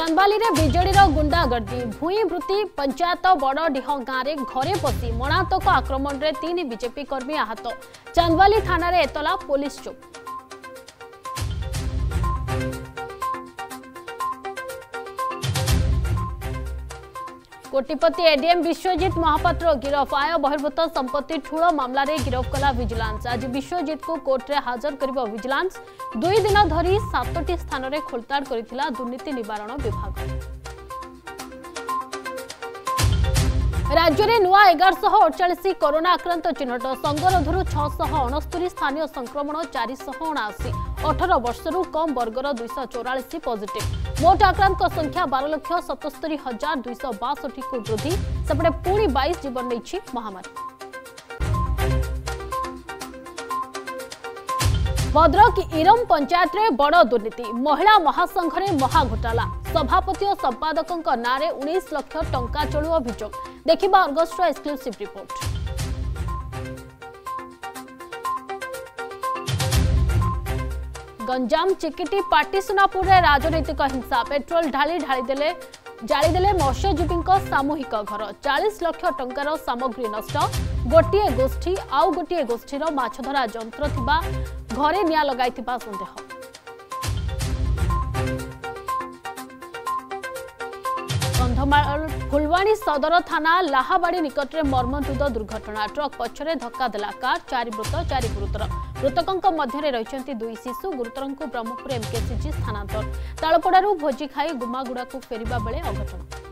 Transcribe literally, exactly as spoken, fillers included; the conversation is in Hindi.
चांदबाली रे बिजेडी गुंडागर्दी भूई वृत्ति पंचायत बड़डीह गाँव में घरे पशि मरणात्मक आक्रमण में तीन बीजेपी कर्मी आहत। चांदबाली थाना रे एतला पुलिस चुप। कोटिपति एडीएम विश्वजीत महापात्र गिरफ। आय बहिर्भूत संपत्ति ठूल मामला रे गिरफ कला विजिलेंस। आज विश्वजीत को कोर्ट रे हाजर करिबो विजिलेंस। दुई दिन धरी सातटी स्थान रे खोलताड़ करिथिला दुर्नीति निवारण विभाग। राज्य में नुआ एगारश अड़चाश कोरोना आक्रांत चिन्हट। संगरोधर छह अणस्तरी स्थानीय संक्रमण चार अणाशी। अठर वर्षरू कम वर्गर दुईश चौराश पॉजिटिव। मोट आक्रांत संख्या बार लक्ष सतस्तरी हजार दुईश बासठी को वृद्धि। सेपटे पुणी बाईस जीवन नहीं महामारी। भद्रक इरम पंचायत रे बड़ दुर्नीति। महिला महासंघ रे महा घोटाला। सभापति और संपादकों नारे उन्नीस लाख टंका चलू अभियोग। देखिबा Argus exclusive report. Ganjam Chikiti Patisunapur रे राजनैतिक हिंसा। पेट्रोल ढाली ढाली देले जालीदेले मत्स्यजीवी सामूहिक घर। चालीस लाख टंकार सामग्री नष्ट। गोटे गोष्ठी आउ गोटे गोष्ठीर माछधरा जंत्र थिबा घरे निया लगाइथिबा संदेह। कंधमाल फुलवाणी सदर थाना लाहाबाड़ी निकट में मर्मन्तुद दुर्घटना। ट्रक पछरे धक्का देला कार। चारि मृत चारि गुरुतर। मृतकों मध्य रही दुई शिशु। गुरुतर को ब्रह्मपुर एमकेसीजी स्थानांतर। तालपड़ारू भोजी खाई गुमागुड़ा को फेरिबा बेले अघटन।